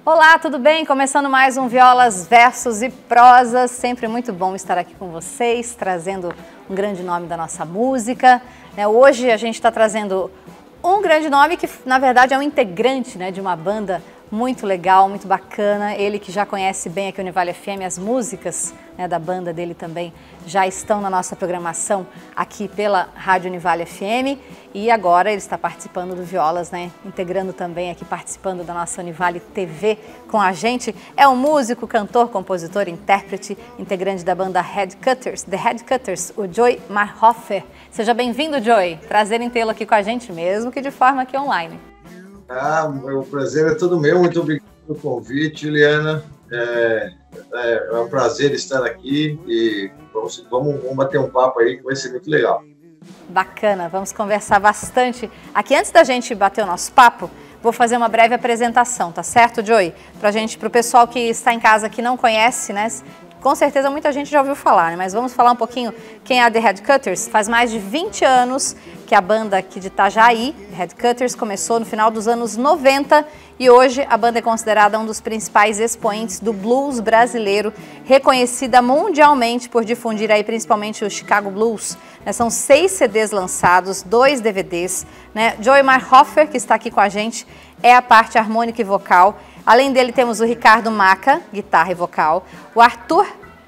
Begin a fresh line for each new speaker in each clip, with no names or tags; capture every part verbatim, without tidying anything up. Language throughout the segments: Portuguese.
Olá, tudo bem? Começando mais um Violas, Versos e Prosas. Sempre muito bom estar aqui com vocês, trazendo um grande nome da nossa música. Hoje a gente está trazendo um grande nome que, na verdade, é um integrante, né, de uma banda muito legal, muito bacana. Ele que já conhece bem aqui o Univale F M, as músicas, né, da banda dele também já estão na nossa programação aqui pela Rádio Univale F M. E agora ele está participando do Violas, né, integrando também aqui, participando da nossa Univale T V com a gente. É um músico, cantor, compositor, intérprete, integrante da banda Headcutters, The Headcutters, o Joey Marhofer. Seja bem-vindo, Joey. Prazer em tê-lo aqui com a gente, mesmo que de forma aqui online.
Ah, o prazer é todo meu. Muito obrigado pelo convite, Juliana. É, é, é um prazer estar aqui e vamos, vamos, vamos bater um papo aí que vai ser muito legal.
Bacana, vamos conversar bastante. Aqui, antes da gente bater o nosso papo, vou fazer uma breve apresentação, tá certo, Joey? Pra gente, pro pessoal que está em casa que não conhece, né? Com certeza muita gente já ouviu falar, né? Mas vamos falar um pouquinho quem é a The Headcutters. Faz mais de vinte anos que a banda aqui de Itajaí, Headcutters, começou no final dos anos noventa e hoje a banda é considerada um dos principais expoentes do blues brasileiro, reconhecida mundialmente por difundir aí principalmente o Chicago Blues. Né? São seis C Ds lançados, dois D V Ds. Né? Joey Marhofer, que está aqui com a gente, é a parte harmônica e vocal. Além dele, temos o Ricardo Maca, guitarra e vocal, o Arthur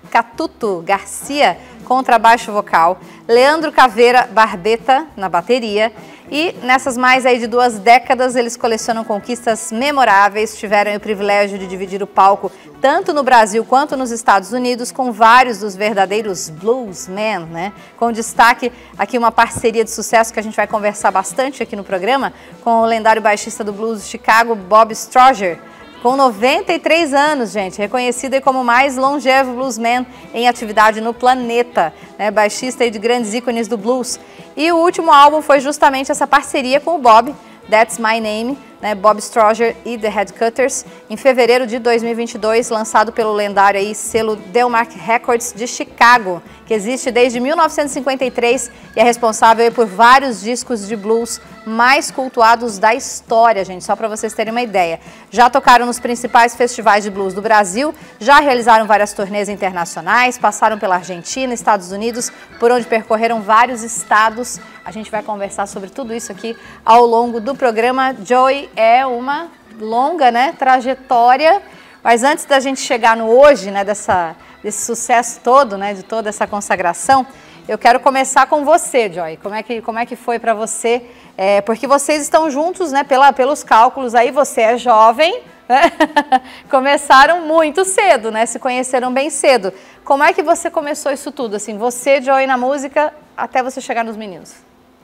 Catuto Garcia, contrabaixo vocal, Leandro Caveira Barbeta na bateria. E nessas mais aí de duas décadas, eles colecionam conquistas memoráveis, tiveram o privilégio de dividir o palco tanto no Brasil quanto nos Estados Unidos com vários dos verdadeiros bluesmen, né? Com destaque aqui uma parceria de sucesso que a gente vai conversar bastante aqui no programa com o lendário baixista do blues de Chicago, Bob Strasher. Com noventa e três anos, gente, reconhecido como o mais longevo bluesman em atividade no planeta, né? Baixista de grandes ícones do blues. E o último álbum foi justamente essa parceria com o Bob, That's My Name, né? Bob Strasher e The Headcutters, em fevereiro de dois mil e vinte e dois, lançado pelo lendário aí, selo Delmark Records de Chicago, que existe desde mil novecentos e cinquenta e três e é responsável aí por vários discos de blues mais cultuados da história, gente, só para vocês terem uma ideia. Já tocaram nos principais festivais de blues do Brasil, já realizaram várias turnês internacionais, passaram pela Argentina, Estados Unidos, por onde percorreram vários estados. A gente vai conversar sobre tudo isso aqui ao longo do programa. Joey, é uma longa, né, trajetória, mas antes da gente chegar no hoje, né, dessa, desse sucesso todo, né, de toda essa consagração, eu quero começar com você, Joey. Como é que, como é que foi para você? É, porque vocês estão juntos, né, pela, pelos cálculos aí, você é jovem, né? Começaram muito cedo, né, se conheceram bem cedo. Como é que você começou isso tudo, assim, você, Joey, na música, até você chegar nos meninos?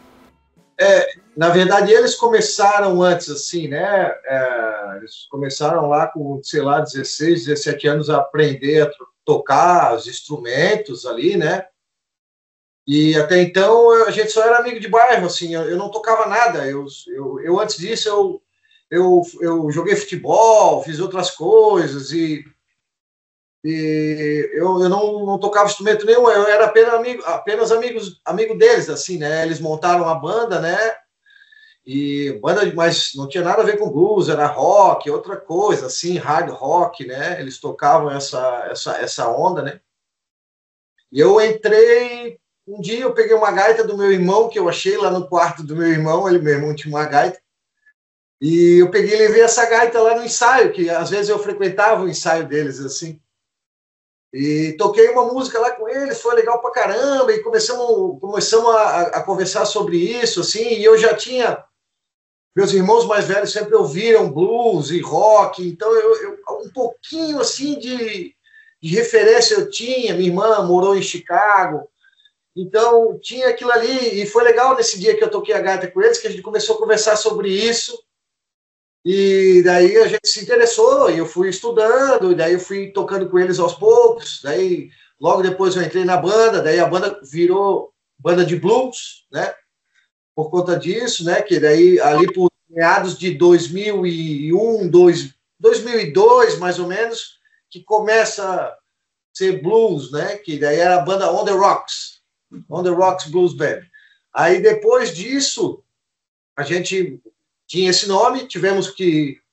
É, na verdade, eles começaram antes, assim, né? É, eles começaram lá com, sei lá, dezesseis, dezessete anos a aprender a tocar os instrumentos ali, né? E até então a gente só era amigo de bairro, assim, eu, eu não tocava nada. Eu, eu, eu antes disso, eu, eu, eu joguei futebol, fiz outras coisas e, e eu, eu não, não tocava instrumento nenhum, eu era apenas amigo, apenas amigos, amigo deles, assim, né? Eles montaram a banda, né? E banda, mas não tinha nada a ver com blues, era rock, outra coisa, assim, hard rock, né? Eles tocavam essa, essa, essa onda, né? E eu entrei, um dia eu peguei uma gaita do meu irmão, que eu achei lá no quarto do meu irmão, ele, meu irmão tinha uma gaita, e eu peguei e levei essa gaita lá no ensaio, que às vezes eu frequentava o ensaio deles, assim. E toquei uma música lá com eles, foi legal pra caramba, e começamos, começamos a, a conversar sobre isso, assim, e eu já tinha... Meus irmãos mais velhos sempre ouviram blues e rock, então eu, eu um pouquinho, assim, de, de referência eu tinha. Minha irmã morou em Chicago, então tinha aquilo ali, e foi legal nesse dia que eu toquei a gaita com eles, que a gente começou a conversar sobre isso, e daí a gente se interessou, e eu fui estudando, e daí eu fui tocando com eles aos poucos, daí logo depois eu entrei na banda, daí a banda virou banda de blues, né, por conta disso, né, que daí ali por meados de dois mil e um, dois mil e dois, mais ou menos, que começa a ser blues, né, que daí era a banda On The Rocks, On The Rocks Blues Band. Aí depois disso, a gente tinha esse nome, tivemos que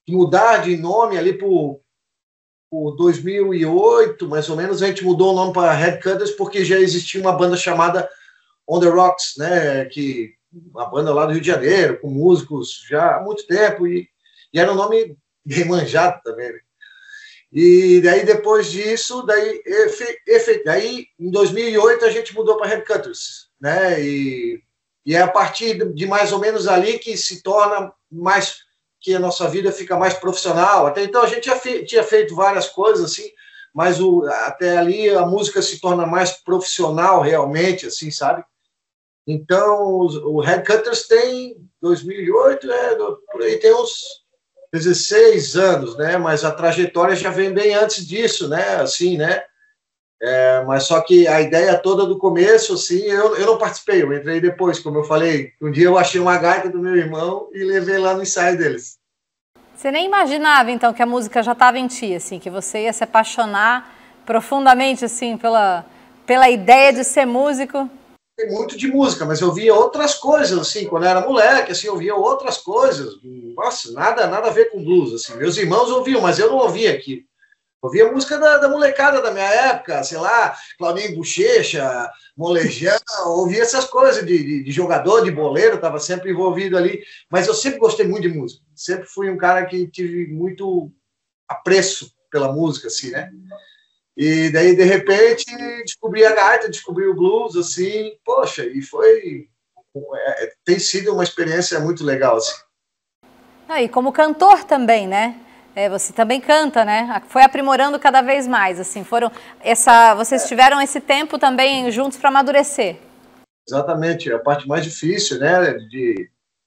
mudar de nome ali por, por dois mil e oito, mais ou menos, a gente mudou o nome para Headcutters porque já existia uma banda chamada On The Rocks, né, que uma banda lá do Rio de Janeiro, com músicos já há muito tempo, e, e era um nome bem manjado também, né? E daí, depois disso, daí, efe, efe, daí em dois mil e oito, a gente mudou para Headcutters, né? E, e é a partir de mais ou menos ali que se torna mais, que a nossa vida fica mais profissional. Até então, a gente já fe, tinha feito várias coisas, assim, mas o, até ali a música se torna mais profissional, realmente, assim, sabe? Então, o Headcutters tem, dois mil e oito, é, por aí tem uns dezesseis anos, né? Mas a trajetória já vem bem antes disso, né? Assim, né? É, mas só que a ideia toda do começo, assim, eu, eu não participei, eu entrei depois, como eu falei. Um dia eu achei uma gaita do meu irmão e levei lá no ensaio deles.
Você nem imaginava, então, que a música já estava em ti, assim, que você ia se apaixonar profundamente, assim, pela, pela ideia de ser músico?
Muito de música, mas eu via outras coisas, assim, quando eu era moleque, assim, eu via outras coisas, nossa, nada, nada a ver com blues, assim, meus irmãos ouviam, mas eu não ouvia aqui, ouvia música da, da molecada da minha época, sei lá, Claudinho Bochecha, Molejão, ouvia essas coisas de, de, de jogador, de boleiro, estava sempre envolvido ali, mas eu sempre gostei muito de música, sempre fui um cara que tive muito apreço pela música, assim, né? E daí, de repente, descobri a gaita, descobri o blues, assim, poxa, e foi... É, tem sido uma experiência muito legal, assim.
Ah, e como cantor também, né? É, você também canta, né? Foi aprimorando cada vez mais, assim, foram... Essa, vocês tiveram esse tempo também juntos para amadurecer.
Exatamente, a parte mais difícil, né, de,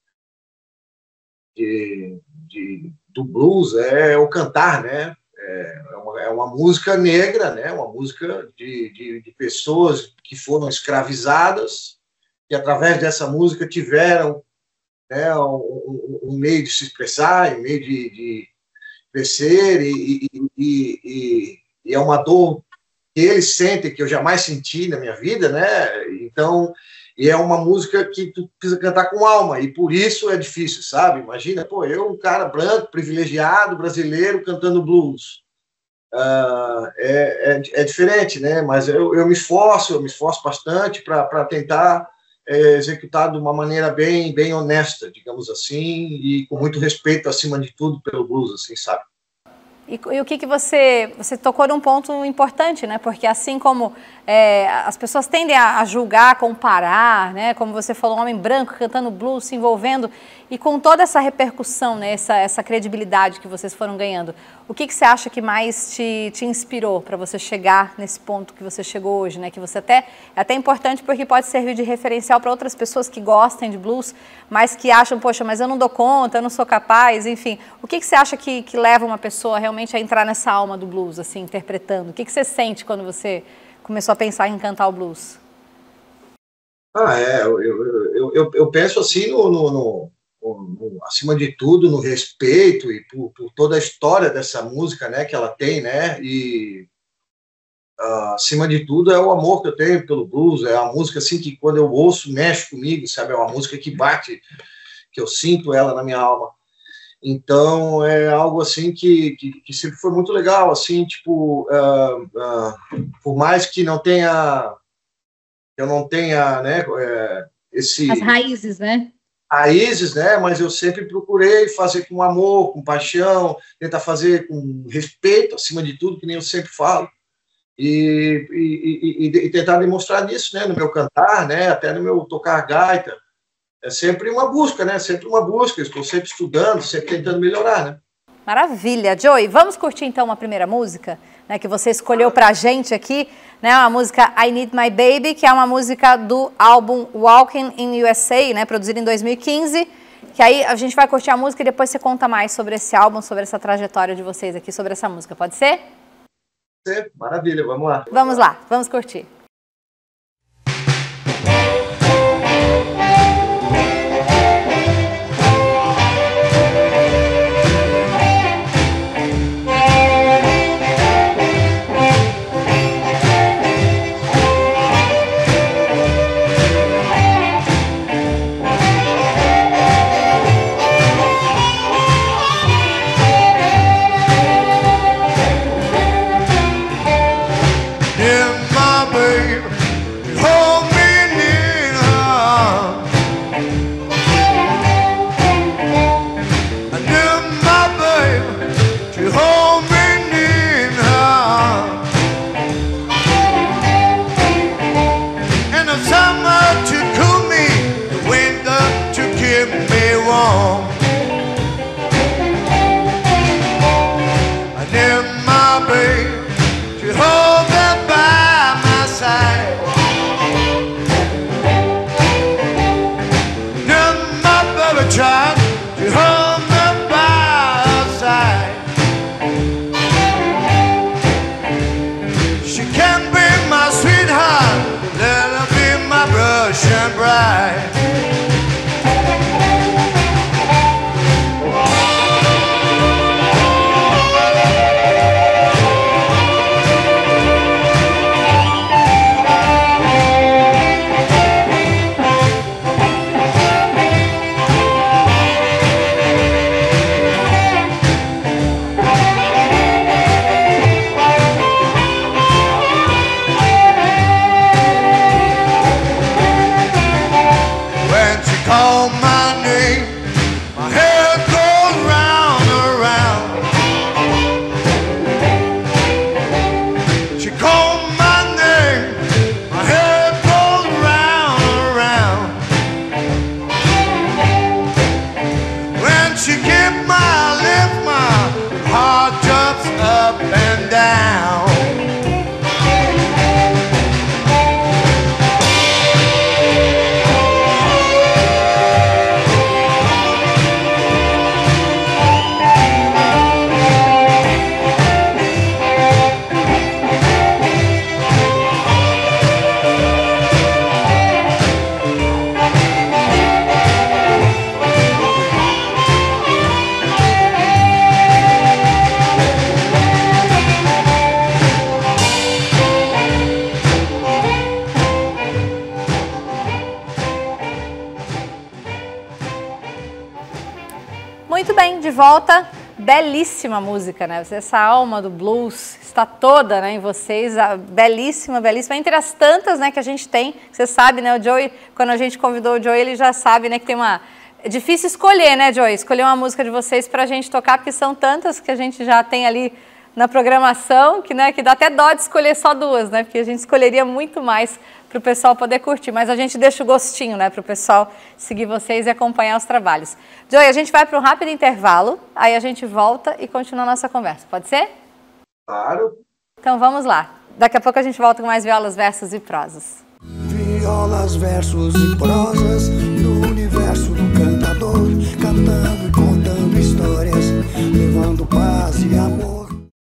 de, de, do blues é o cantar, né? É uma, é uma música negra, né? Uma música de, de, de pessoas que foram escravizadas, que através dessa música tiveram, né, um, um meio de se expressar, um meio de, de crescer, e, e, e, e é uma dor que eles sentem, que eu jamais senti na minha vida, né? Então, e é uma música que tu precisa cantar com alma, e por isso é difícil, sabe? Imagina, pô, eu, um cara branco, privilegiado, brasileiro, cantando blues. Uh, é, é, é diferente, né? Mas eu, eu me esforço, eu me esforço bastante para tentar é, executar de uma maneira bem, bem honesta, digamos assim, e com muito respeito, acima de tudo, pelo blues, assim, sabe?
E, e o que que você... Você tocou num ponto importante, né? Porque assim como é, as pessoas tendem a, a julgar, a comparar, né? Como você falou, um homem branco cantando blues, se envolvendo, e com toda essa repercussão, né? Essa, essa credibilidade que vocês foram ganhando, o que que você acha que mais te, te inspirou para você chegar nesse ponto que você chegou hoje, né? Que você até... É até importante porque pode servir de referencial para outras pessoas que gostem de blues, mas que acham, poxa, mas eu não dou conta, eu não sou capaz, enfim. O que que você acha que, que leva uma pessoa realmente a entrar nessa alma do blues, assim, interpretando? O que que você sente quando você começou a pensar em cantar o blues?
Ah, é, eu, eu, eu, eu penso assim, no, no, no, no, acima de tudo, no respeito e por, por toda a história dessa música, né, que ela tem, né, e uh, acima de tudo é o amor que eu tenho pelo blues, é uma música assim que quando eu ouço, mexe comigo, sabe, é uma música que bate, que eu sinto ela na minha alma. Então, é algo assim que, que, que sempre foi muito legal, assim, tipo, uh, uh, por mais que não tenha, eu não tenha, né, uh, esse...
As raízes, né?
Raízes, né, mas eu sempre procurei fazer com amor, com paixão, tentar fazer com respeito, acima de tudo, que nem eu sempre falo, e, e, e, e tentar demonstrar isso, né, no meu cantar, né, até no meu tocar gaita. É sempre uma busca, né? Sempre uma busca. Estou sempre estudando, sempre tentando melhorar, né?
Maravilha. Joey, vamos curtir então uma primeira música, né, que você escolheu pra gente aqui, né? A música I Need My Baby, que é uma música do álbum Walking in U S A, né? Produzido em dois mil e quinze. Que aí a gente vai curtir a música e depois você conta mais sobre esse álbum, sobre essa trajetória de vocês aqui, sobre essa música. Pode ser?
Sim, maravilha. Vamos lá.
Vamos lá. Vamos curtir. volta, belíssima música, né? Essa alma do blues está toda, né, em vocês, belíssima, belíssima. Entre as tantas, né, que a gente tem, você sabe, né, o Joey, quando a gente convidou o Joey, ele já sabe, né, que tem uma... É difícil escolher, né, Joey? Escolher uma música de vocês pra gente tocar, porque são tantas que a gente já tem ali na programação, que, né, que dá até dó de escolher só duas, né? Porque a gente escolheria muito mais para o pessoal poder curtir, mas a gente deixa o gostinho, né, para o pessoal seguir vocês e acompanhar os trabalhos. Joey, a gente vai para um rápido intervalo, aí a gente volta e continua a nossa conversa, pode ser?
Claro.
Então vamos lá. Daqui a pouco a gente volta com mais violas, versos e prosas.
Violas, versos e prosas no universo do cantador, cantando e contando histórias, levando paz e amor.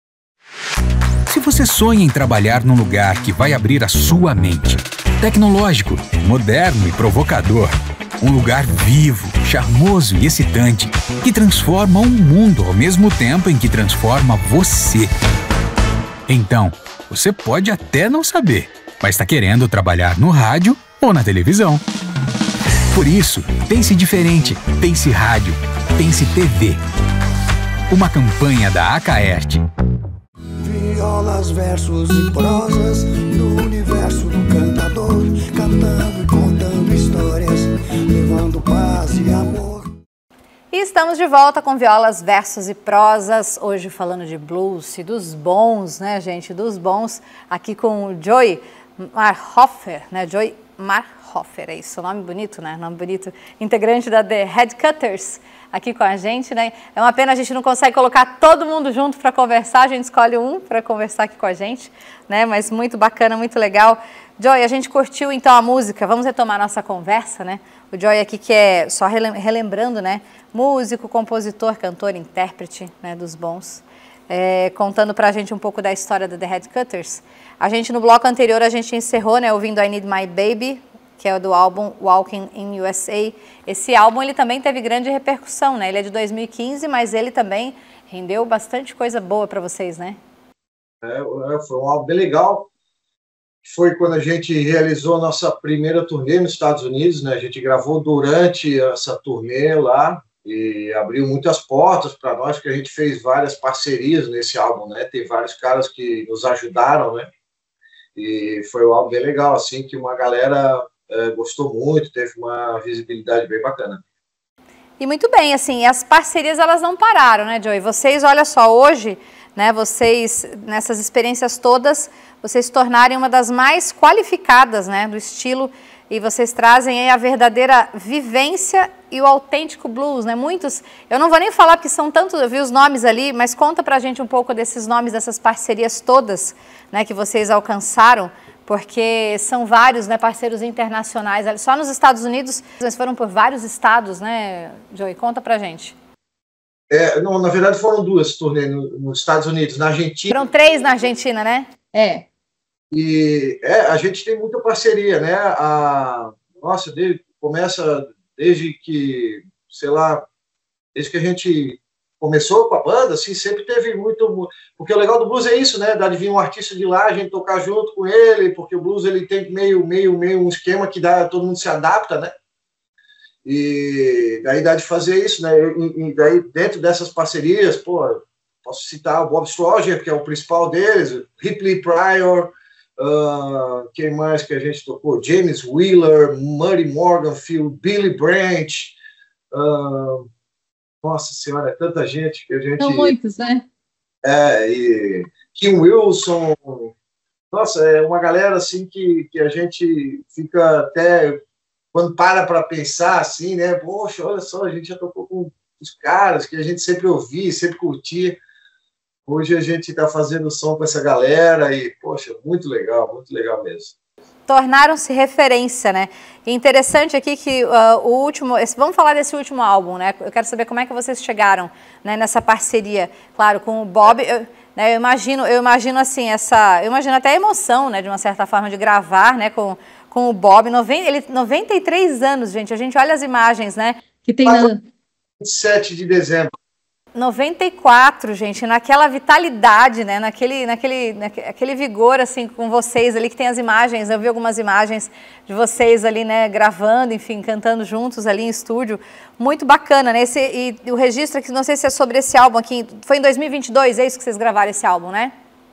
Se você sonha em trabalhar num lugar que vai abrir a sua mente, tecnológico, moderno e provocador, um lugar vivo, charmoso e excitante, que transforma um mundo ao mesmo tempo em que transforma você. Então, você pode até não saber, mas está querendo trabalhar no rádio ou na televisão. Por isso, pense diferente, pense rádio, pense T V. Uma campanha da Acaerte.
Violas, versos e prosas no universo do cantador, cantando e contando histórias, levando paz e amor.
E estamos de volta com violas, versos e prosas, hoje falando de blues e dos bons, né, gente, dos bons, aqui com o Joey Marhofer, né, Joey Marhofer, é isso, nome bonito, né, nome bonito, integrante da The Headcutters, aqui com a gente, né, é uma pena a gente não consegue colocar todo mundo junto para conversar, a gente escolhe um para conversar aqui com a gente, né, mas muito bacana, muito legal. Joey, a gente curtiu então a música, vamos retomar nossa conversa, né, o Joey aqui que é, só relembrando, né, músico, compositor, cantor, intérprete, né, dos bons, é, contando pra gente um pouco da história da The Headcutters. A gente, no bloco anterior, a gente encerrou, né, ouvindo I Need My Baby, que é do álbum Walking in U S A. Esse álbum, ele também teve grande repercussão, né, ele é de dois mil e quinze, mas ele também rendeu bastante coisa boa para vocês, né?
É, foi um álbum bem legal. Foi quando a gente realizou a nossa primeira turnê nos Estados Unidos, né, a gente gravou durante essa turnê lá, e abriu muitas portas para nós, que a gente fez várias parcerias nesse álbum, né? Tem vários caras que nos ajudaram, né? E foi um álbum bem legal, assim, que uma galera é, gostou muito, teve uma visibilidade bem bacana.
E muito bem, assim, as parcerias elas não pararam, né, Joey? Vocês, olha só, hoje, né, vocês, nessas experiências todas, vocês se tornarem uma das mais qualificadas, né, do estilo, e vocês trazem aí a verdadeira vivência e o autêntico blues, né? Muitos, eu não vou nem falar porque são tantos, eu vi os nomes ali, mas conta pra gente um pouco desses nomes, dessas parcerias todas, né, que vocês alcançaram, porque são vários, né, parceiros internacionais. Só nos Estados Unidos, vocês foram por vários estados, né, Joey? Conta pra gente.
É, não, na verdade foram duas turnês no, nos Estados Unidos, na Argentina.
Foram três na Argentina, né? É.
E é, a gente tem muita parceria, né? A, nossa, desde, começa desde que, sei lá, desde que a gente começou com a banda, assim, sempre teve muito... Porque o legal do blues é isso, né? Dá de vir um artista de lá, a gente tocar junto com ele, porque o blues ele tem meio, meio, meio um esquema que dá, todo mundo se adapta, né? E daí dá de fazer isso, né? E, e daí, dentro dessas parcerias, pô, posso citar o Bob Schlosser, que é o principal deles, Ripley Pryor, uh, quem mais que a gente tocou? James Wheeler, Muddy Morganfield, Billy Branch, uh, nossa senhora, é tanta gente que a gente...
São muitos, né?
É, e Kim Wilson, nossa, é uma galera assim que, que a gente fica até... Quando para para pensar assim, né? Poxa, olha só, a gente já tocou com os caras que a gente sempre ouvia, sempre curtia. Hoje a gente está fazendo som com essa galera e, poxa, muito legal, muito legal mesmo.
Tornaram-se referência, né? E interessante aqui que uh, o último... Esse, vamos falar desse último álbum, né? Eu quero saber como é que vocês chegaram, né, nessa parceria, claro, com o Bob. Eu, né, eu imagino, eu imagino assim, essa... Eu imagino até a emoção, né, de uma certa forma, de gravar, né, com... com o Bob, noventa, ele, noventa e três anos, gente, a gente olha as imagens, né, que tem na...
vinte e sete de dezembro.
noventa e quatro, gente, naquela vitalidade, né, naquele, naquele, naquele vigor, assim, com vocês ali, que tem as imagens, eu vi algumas imagens de vocês ali, né, gravando, enfim, cantando juntos ali em estúdio, muito bacana, né, esse, e, e o registro aqui, não sei se é sobre esse álbum aqui, foi em dois mil e vinte e dois, é isso que vocês gravaram esse álbum, né?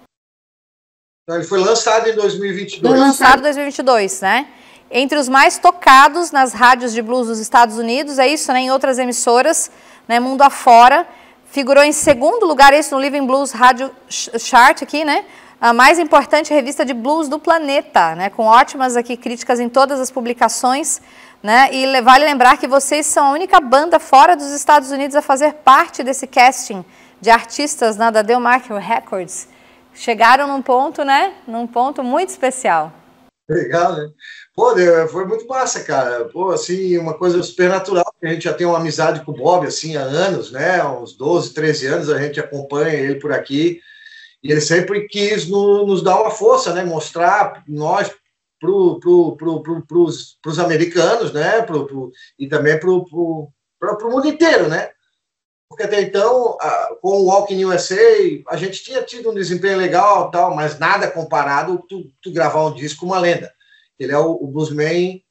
Ele foi lançado em dois mil e vinte e dois.
Foi lançado em dois mil e vinte e dois, né? Entre os mais tocados nas rádios de blues dos Estados Unidos, é isso, né, em outras emissoras, né, mundo afora. Figurou em segundo lugar, isso no Living Blues Radio Chart aqui, né? A mais importante revista de blues do planeta, né? Com ótimas aqui críticas em todas as publicações, né? E vale lembrar que vocês são a única banda fora dos Estados Unidos a fazer parte desse casting de artistas, né, da Delmark Records. Chegaram num ponto, né? Num ponto muito especial.
Legal, né? Pô, foi muito massa, cara. Pô, assim, uma coisa super natural, que a gente já tem uma amizade com o Bob, assim, há anos, né? Há uns doze, treze anos a gente acompanha ele por aqui, e ele sempre quis no, nos dar uma força, né? Mostrar nós pro, pro, pro, pro, pros, pros americanos, né? Pro, pro, e também pro, pro, pro, pro mundo inteiro, né? Porque até então, a, com o Walk in U S A, a gente tinha tido um desempenho legal, tal, mas nada comparado tu, tu gravar um disco com uma lenda. Ele é o, o bluesman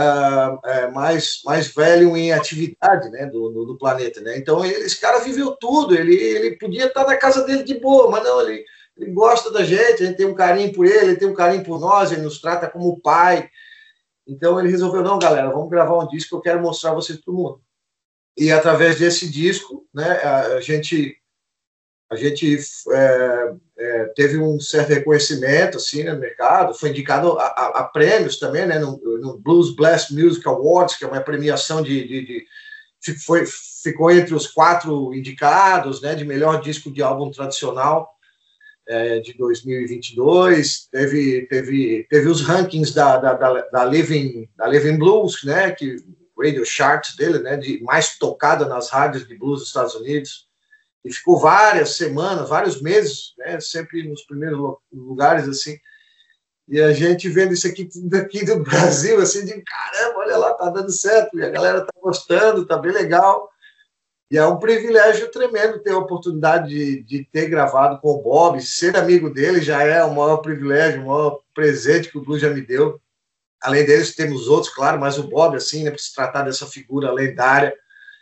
uh, é, mais, mais velho em atividade, né, do, do, do planeta, né? Então, ele, esse cara viveu tudo, ele, ele podia estar na casa dele de boa, mas não, ele, ele gosta da gente, a gente tem um carinho por ele, ele tem um carinho por nós, ele nos trata como pai. Então, ele resolveu, não, galera, vamos gravar um disco que eu quero mostrar vocês para o mundo. E, através desse disco, né, a, a gente... A gente é, é, teve um certo reconhecimento assim, no mercado, foi indicado a, a, a prêmios também, né, no, no Blues Blast Music Awards, que é uma premiação de, de, de foi, ficou entre os quatro indicados, né, de melhor disco de álbum tradicional é, de dois mil e vinte e dois. Teve, teve, teve os rankings da, da, da, da, Living, da Living Blues, né, que radio charts dele, né, de mais tocada nas rádios de blues dos Estados Unidos. E ficou várias semanas, vários meses, né, sempre nos primeiros lugares, assim, e a gente vendo isso aqui daqui do Brasil, assim, de caramba, olha lá, tá dando certo, e a galera tá gostando, tá bem legal, e é um privilégio tremendo ter a oportunidade de, de ter gravado com o Bob, ser amigo dele já é o maior privilégio, o maior presente que o blues já me deu. Além deles, temos outros, claro, mas o Bob, assim, né, para se tratar dessa figura lendária,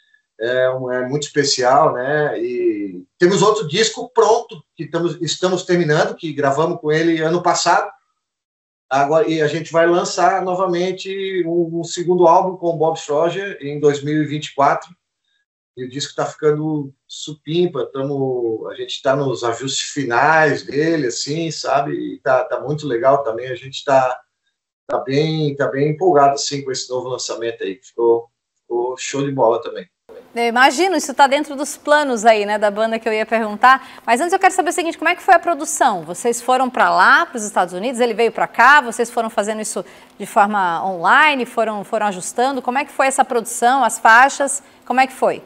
É, um, é muito especial, né? E temos outro disco pronto que estamos, estamos terminando, que gravamos com ele ano passado. Agora, e a gente vai lançar novamente um, um segundo álbum com o Bob Schröger em dois mil e vinte e quatro. E o disco está ficando supimpa. Tamo, a gente está nos ajustes finais dele, assim, sabe? E tá, tá muito legal também. A gente está tá bem, tá bem empolgado assim com esse novo lançamento aí. Ficou, ficou show de bola também.
Eu imagino, isso está dentro dos planos aí, né, da banda que eu ia perguntar. Mas antes eu quero saber o seguinte, como é que foi a produção? Vocês foram para lá, para os Estados Unidos, ele veio para cá, vocês foram fazendo isso de forma online, foram, foram ajustando? Como é que foi essa produção, as faixas, como é que foi?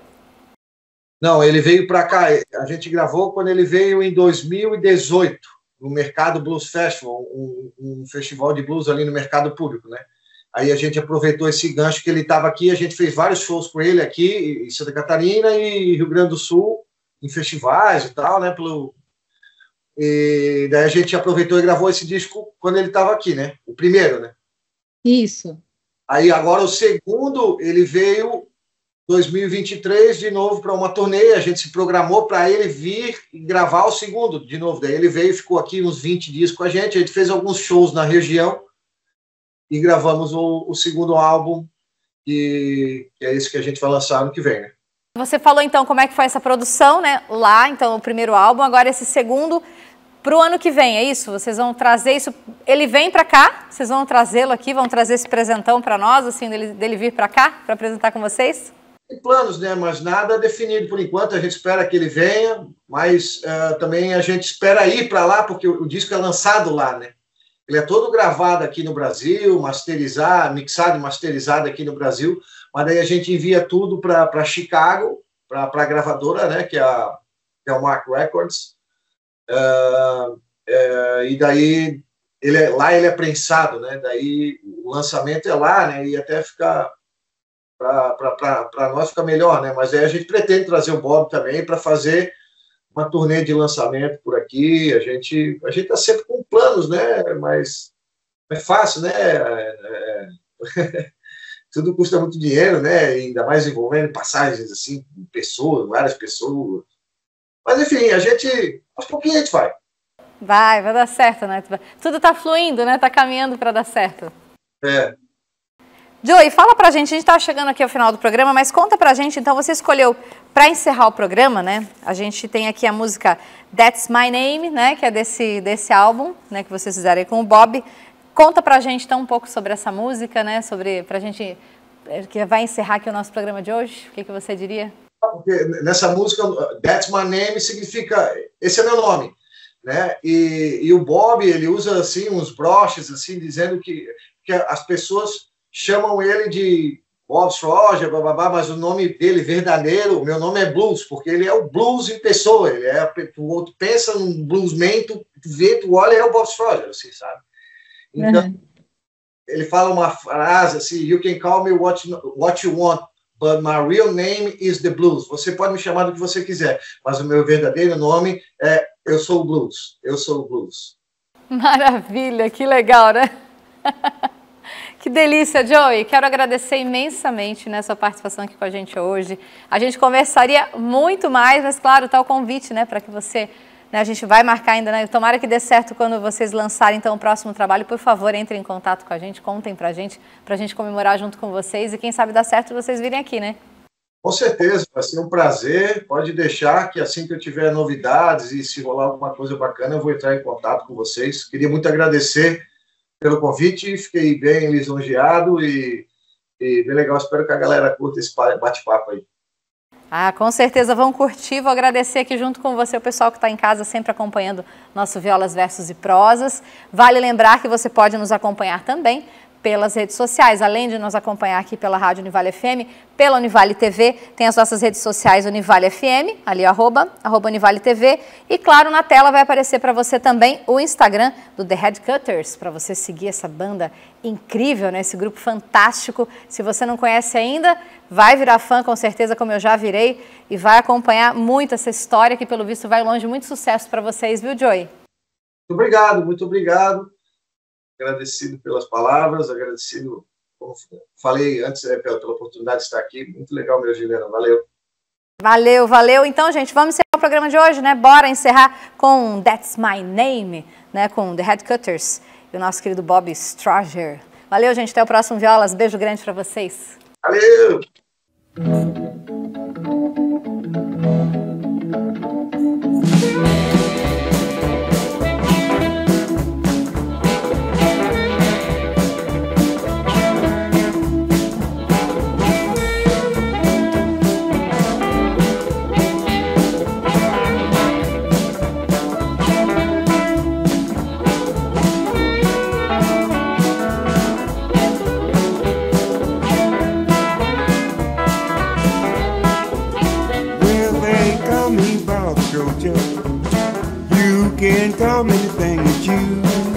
Não, ele veio para cá, a gente gravou quando ele veio em dois mil e dezoito, no Mercado Blues Festival, um, um festival de blues ali no mercado público, né? Aí a gente aproveitou esse gancho que ele estava aqui, a gente fez vários shows com ele aqui em Santa Catarina e Rio Grande do Sul, em festivais e tal, né? Pelo... E daí a gente aproveitou e gravou esse disco quando ele estava aqui, né? O primeiro, né?
Isso.
Aí agora o segundo, ele veio dois mil e vinte e três de novo para uma turnê, a gente se programou para ele vir e gravar o segundo de novo. Daí ele veio e ficou aqui uns vinte dias com a gente, a gente fez alguns shows na região, e gravamos o, o segundo álbum, que, que é esse que a gente vai lançar ano que vem, né?
Você falou, então, como é que foi essa produção, né? Lá, então, o primeiro álbum, agora esse segundo, para o ano que vem, é isso? Vocês vão trazer isso... Ele vem para cá? Vocês vão trazê-lo aqui? Vão trazer esse presentão para nós, assim, dele, dele vir para cá, para apresentar com vocês?
Tem planos, né? Mas nada definido por enquanto. A gente espera que ele venha, mas uh, também a gente espera ir para lá, porque o, o disco é lançado lá, né? Ele é todo gravado aqui no Brasil, masterizado, mixado e masterizado aqui no Brasil, mas daí a gente envia tudo para Chicago, para a gravadora, né, que é a Delmark Records, uh, uh, e daí ele é, lá ele é prensado, né, daí o lançamento é lá, né, e até fica, para nós ficar melhor, né? Mas aí a gente pretende trazer o Bob também para fazer uma turnê de lançamento por aqui. A gente a gente está sempre com planos, né? Mas é fácil, né? É, é, tudo custa muito dinheiro, né? Ainda mais envolvendo passagens assim, pessoas, várias pessoas. Mas enfim, a gente aos pouquinhos a gente vai.
Vai, vai dar certo, né? Tudo tá fluindo, né? Tá caminhando para dar certo.
É.
Joey, fala pra gente, a gente tá chegando aqui ao final do programa, mas conta pra gente, então você escolheu para encerrar o programa, né? A gente tem aqui a música That's My Name, né? Que é desse, desse álbum, né? Que vocês fizeram aí com o Bob. Conta pra gente então um pouco sobre essa música, né? Sobre, pra gente, que vai encerrar aqui o nosso programa de hoje. O que, que você diria?
Porque nessa música, That's My Name significa, esse é meu nome, né? E, e o Bob, ele usa assim uns broches, assim, dizendo que, que as pessoas chamam ele de Bob Scroger, bababá, mas o nome dele verdadeiro, o meu nome é Blues, porque ele é o blues em pessoa. Ele é, o outro pensa num bluesman, tu vê, tu olha, é o Bob Scroger, assim, sabe? Então, uhum. Ele fala uma frase assim, you can call me what you, what you want, but my real name is the blues. Você pode me chamar do que você quiser, mas o meu verdadeiro nome é eu sou o blues, eu sou o blues.
Maravilha, que legal, né? Que delícia, Joey. Quero agradecer imensamente, né, sua participação aqui com a gente hoje. A gente conversaria muito mais, mas claro, tá o convite, né, para que você, né, a gente vai marcar ainda, né, tomara que dê certo quando vocês lançarem então o próximo trabalho. Por favor, entrem em contato com a gente, contem pra gente, pra gente comemorar junto com vocês e quem sabe dá certo vocês virem aqui, né?
Com certeza, vai ser um prazer. Pode deixar que assim que eu tiver novidades e se rolar alguma coisa bacana, eu vou entrar em contato com vocês. Queria muito agradecer pelo convite, fiquei bem lisonjeado e, e bem legal. Espero que a galera curta esse bate-papo aí.
Ah, com certeza vão curtir. Vou agradecer aqui junto com você o pessoal que está em casa sempre acompanhando nosso Violas, Versos e Prosas. Vale lembrar que você pode nos acompanhar também pelas redes sociais, além de nos acompanhar aqui pela Rádio Univale F M, pela Univale T V, tem as nossas redes sociais Univale F M, ali arroba, arroba Univale T V, e claro, na tela vai aparecer para você também o Instagram do The Headcutters, para você seguir essa banda incrível, né? Esse grupo fantástico. Se você não conhece ainda, vai virar fã com certeza, como eu já virei, e vai acompanhar muito essa história que pelo visto vai longe. Muito sucesso para vocês, viu, Joey?
Muito obrigado, muito obrigado. Agradecido pelas palavras, agradecido, como falei antes, é, pela, pela oportunidade de estar aqui. Muito legal, meu Juliana. Valeu.
Valeu, valeu. Então, gente, vamos encerrar o programa de hoje, né? Bora encerrar com That's My Name, né? Com The Headcutters e o nosso querido Bob Scroger. Valeu, gente. Até o próximo Violas. Beijo grande para vocês.
Valeu!
You can call me anything you choose.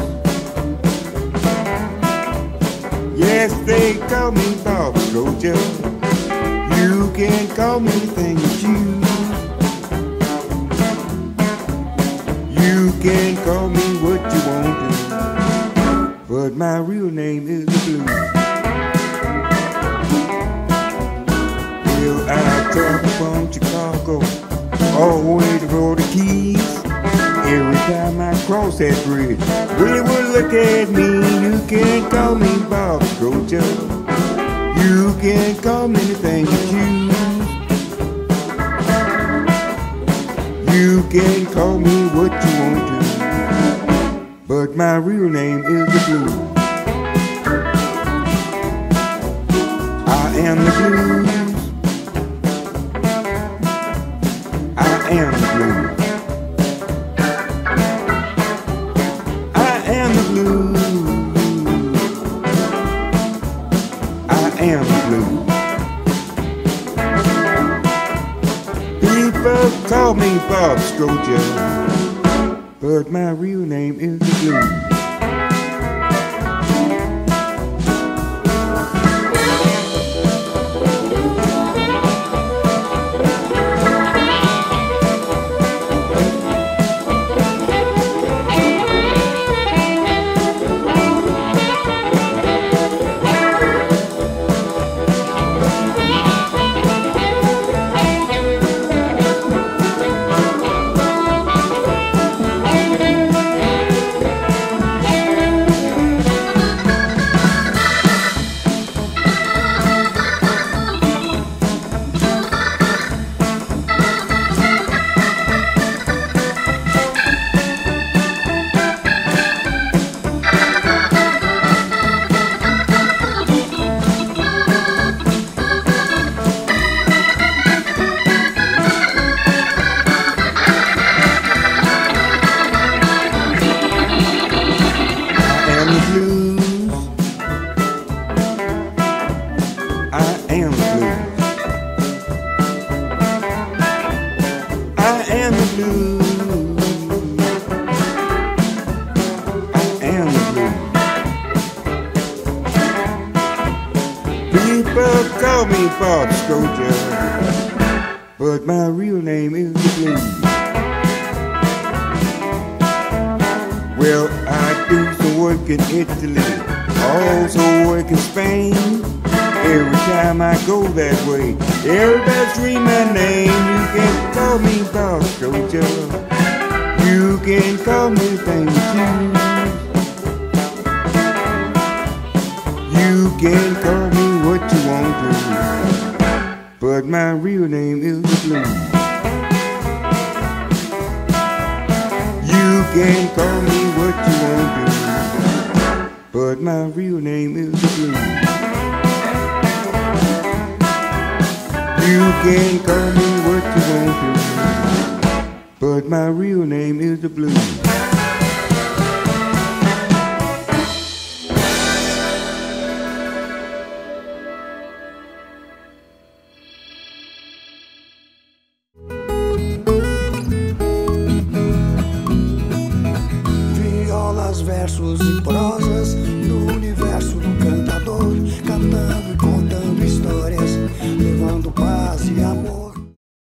Yes, they call me Bob Scroger. You can call me anything you choose. You can call me what you want to, but my real name is the Blues. Well, I travel from Chicago all the way to Florida Keys. Every time I cross that bridge, they will look at me. You can call me Bob Scroger. You can call me anything you choose. You can call me what you want to, but my real name is the Blues. I am the Blues. I am the Blues. I am the Blues. I am the Blues. People call me Bob Scroger, but my real name is the Blues. me Bob Scotia, but my real name is the Blues. Well, I do some work in Italy, also work in Spain. Every time I go that way, everybody scream my name. You can call me Bob Scotia, you can call me Thank You. You can call me what you want to, but my real name is the Blues. You can call me what you want to, but my real name is the Blues. You can call me what you want to, but my real name is the Blues.